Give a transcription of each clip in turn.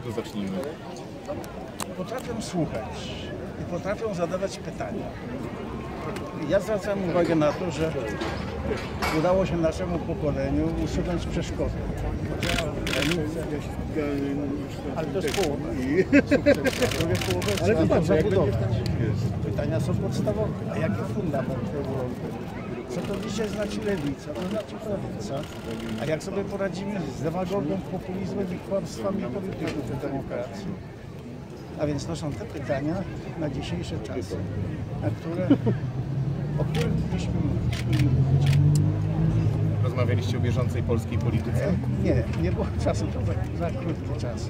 To zacznijmy. Potrafią słuchać i potrafią zadawać pytania. Ja zwracam uwagę na to, że udało się naszemu pokoleniu usunąć przeszkody. Ale to jest połowa. Drugie połowę trzeba to zabudować. Pytania są podstawowe. A jaki fundament Europy? Co to dzisiaj znaczy lewica? To znaczy prawica. A jak sobie poradzimy z demagogą, populizmem i kłamstwami polityków w demokracji? A więc to są te pytania na dzisiejsze czasy, o których byśmy mówić. Rozmawialiście o bieżącej polskiej polityce? Nie było czasu, to za krótki czas.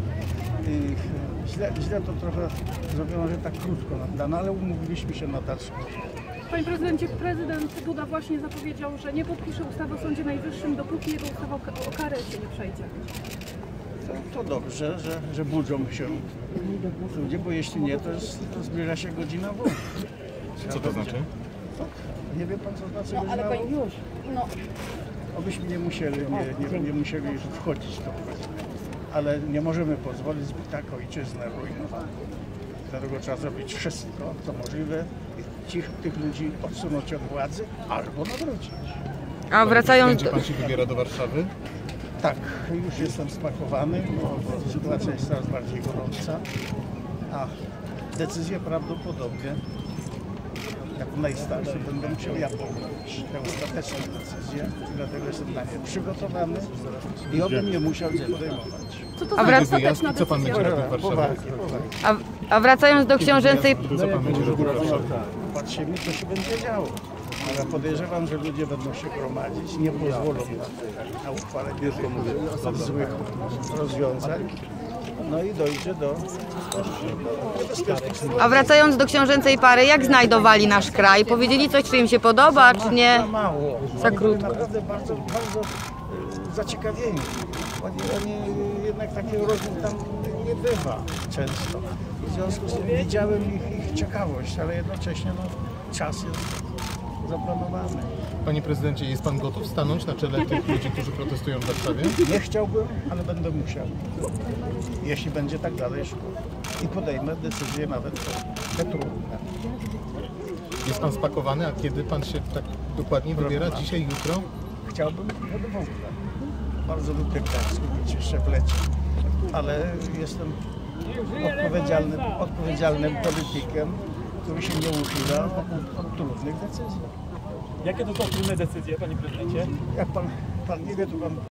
Źle to trochę zrobiono, że tak krótko nam dano, ale umówiliśmy się na dalszy czas. Panie prezydencie, prezydent Duda właśnie zapowiedział, że nie podpisze ustawy o Sądzie Najwyższym, dopóki jego ustawa o karę się nie przejdzie. To dobrze, że budzą się ludzie, bo jeśli nie, to zbliża się godzina W. Co to znaczy? Nie wie pan, co znaczy godzina ale pani W? Obyśmy nie musieli wchodzić w to. Ale nie możemy pozwolić, by tak ojczyznę rujnować. Dlatego trzeba zrobić wszystko, co możliwe, tych ludzi odsunąć od władzy albo nawrócić. A wracając Będzie pan się wybiera do Warszawy? Tak, już jestem spakowany, bo sytuacja jest coraz bardziej gorąca, a decyzję prawdopodobnie, jako najstarszy, będę musiał ja podjąć tę ostateczną decyzję, dlatego jestem na nie przygotowany i obym nie musiał nic podejmować. Co to A za wrac- ostateczna Co pan będzie decyzja? robił w Warszawie? a wracając do książęcej... Co pan będzie robił w Warszawie? Patrzymy, co się będzie działo. Ale podejrzewam, że ludzie będą się gromadzić, nie pozwolą na uchwalenie tych złych rozwiązań. No i dojdzie do niebezpiecznych sytuacji. A wracając do książęcej pary, jak znajdowali nasz kraj? Powiedzieli coś, czy im się podoba, czy nie? Za mało. Za krótko. Naprawdę bardzo zaciekawieni. Oni jednak takiego rozmów tam nie bywa często. W związku z tym widziałem ich ciekawość, ale jednocześnie czas jest zaplanowany. Panie prezydencie, jest pan gotów stanąć na czele tych ludzi, którzy protestują w Warszawie? Nie chciałbym, ale będę musiał. Jeśli będzie tak dalej szło. I podejmę decyzję nawet te trudne. Jest pan spakowany, a kiedy pan się tak dokładnie wybiera? Dzisiaj, jutro? Chciałbym, żeby w ogóle. Bardzo lubię kraj, skupić jeszcze w lecie. Ale jestem odpowiedzialnym politykiem, który się nie uchyla od trudnych decyzji. Jakie to są trudne decyzje, panie prezydencie? Jak pan nie wie, to pan